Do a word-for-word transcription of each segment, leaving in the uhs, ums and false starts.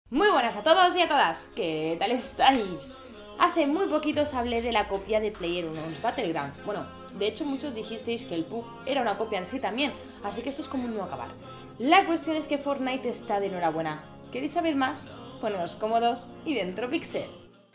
Muy buenas a todos y a todas, ¿qué tal estáis? Hace muy poquito os hablé de la copia de PlayerUnknown's Battlegrounds. Bueno, de hecho muchos dijisteis que el P U B era una copia en sí también, así que esto es como un no acabar. La cuestión es que Fortnite está de enhorabuena. ¿Queréis saber más? Poneos cómodos y dentro Pixel.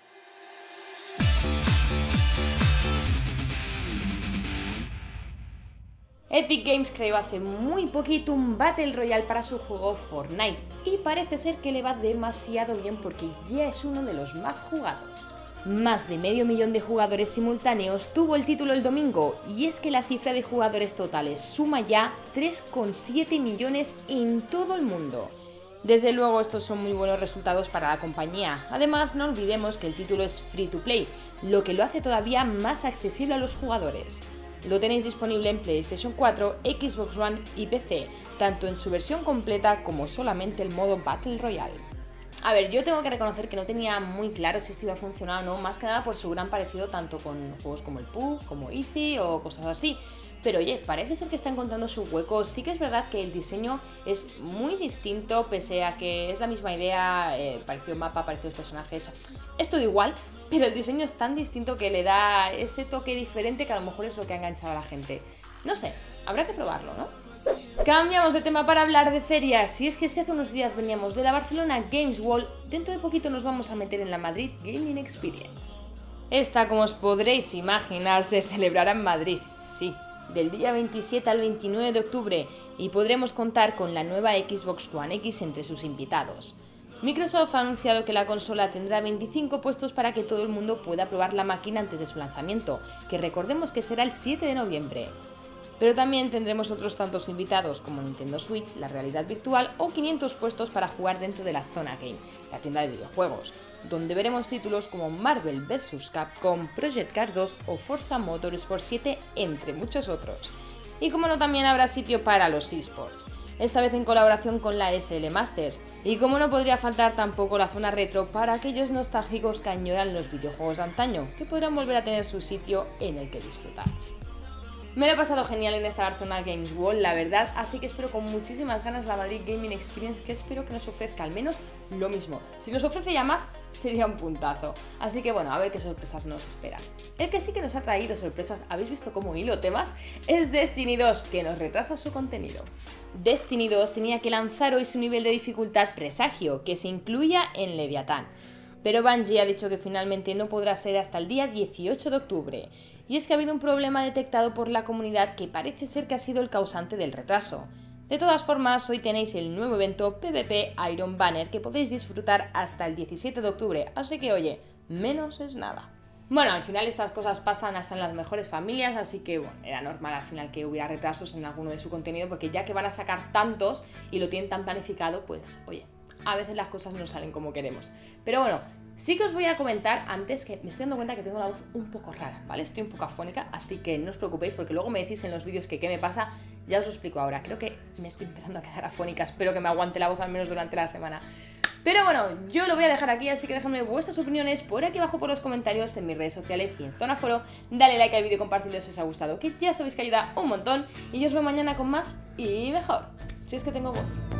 Epic Games creó hace muy poquito un Battle Royale para su juego Fortnite y parece ser que le va demasiado bien porque ya es uno de los más jugados. Más de medio millón de jugadores simultáneos tuvo el título el domingo y es que la cifra de jugadores totales suma ya tres coma siete millones en todo el mundo. Desde luego estos son muy buenos resultados para la compañía. Además, no olvidemos que el título es free to play, lo que lo hace todavía más accesible a los jugadores. Lo tenéis disponible en PlayStation cuatro, Xbox One y P C, tanto en su versión completa como solamente el modo Battle Royale. A ver, yo tengo que reconocer que no tenía muy claro si esto iba a funcionar o no, más que nada por su gran parecido tanto con juegos como el P U B, como Easy o cosas así. Pero oye, parece ser que está encontrando su hueco. Sí que es verdad que el diseño es muy distinto, pese a que es la misma idea, eh, parecido mapa, parecidos personajes, es todo igual, pero el diseño es tan distinto que le da ese toque diferente que a lo mejor es lo que ha enganchado a la gente. No sé, habrá que probarlo, ¿no? Cambiamos de tema para hablar de ferias, y es que si hace unos días veníamos de la Barcelona Games World, dentro de poquito nos vamos a meter en la Madrid Gaming Experience. Esta, como os podréis imaginar, se celebrará en Madrid, sí, del día veintisiete al veintinueve de octubre, y podremos contar con la nueva Xbox One X entre sus invitados. Microsoft ha anunciado que la consola tendrá veinticinco puestos para que todo el mundo pueda probar la máquina antes de su lanzamiento, que recordemos que será el siete de noviembre. Pero también tendremos otros tantos invitados como Nintendo Switch, la realidad virtual o quinientos puestos para jugar dentro de la Zona Game, la tienda de videojuegos, donde veremos títulos como Marvel versus. Capcom, Project Cars dos o Forza Motorsport siete, entre muchos otros. Y como no, también habrá sitio para los eSports, esta vez en colaboración con la S L Masters, y como no podría faltar tampoco la zona retro para aquellos nostálgicos que añoran los videojuegos de antaño, que podrán volver a tener su sitio en el que disfrutar. Me lo he pasado genial en esta Barcelona Games World, la verdad, así que espero con muchísimas ganas la Madrid Gaming Experience, que espero que nos ofrezca al menos lo mismo. Si nos ofrece ya más, sería un puntazo. Así que bueno, a ver qué sorpresas nos esperan. El que sí que nos ha traído sorpresas, habéis visto cómo hilo temas, es Destiny dos, que nos retrasa su contenido. Destiny dos tenía que lanzar hoy su nivel de dificultad Presagio, que se incluía en Leviatán. Pero Bungie ha dicho que finalmente no podrá ser hasta el día dieciocho de octubre. Y es que ha habido un problema detectado por la comunidad que parece ser que ha sido el causante del retraso. De todas formas, hoy tenéis el nuevo evento PvP Iron Banner que podéis disfrutar hasta el diecisiete de octubre, así que oye, menos es nada. Bueno, al final estas cosas pasan hasta en las mejores familias, así que bueno, era normal al final que hubiera retrasos en alguno de su contenido, porque ya que van a sacar tantos y lo tienen tan planificado, pues oye, a veces las cosas no salen como queremos. Pero bueno, sí que os voy a comentar antes que me estoy dando cuenta que tengo la voz un poco rara, ¿vale? Estoy un poco afónica, así que no os preocupéis porque luego me decís en los vídeos que qué me pasa, ya os lo explico ahora. Creo que me estoy empezando a quedar afónica, espero que me aguante la voz al menos durante la semana. Pero bueno, yo lo voy a dejar aquí, así que dejadme vuestras opiniones por aquí abajo por los comentarios en mis redes sociales y en Zona Foro. Dale like al vídeo y compartidlo si os ha gustado, que ya sabéis que ayuda un montón. Y yo os veo mañana con más y mejor, si es que tengo voz.